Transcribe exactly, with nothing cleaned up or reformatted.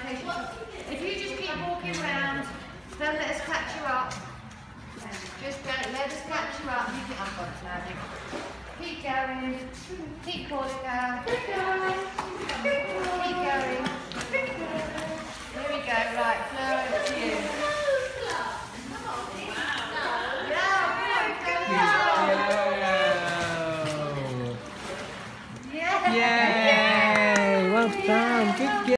location. If you just keep walking around, don't let us catch you up. Just don't let us catch you up. You can, I've got it now. Keep going. Keep calling her. Keep going. Keep going.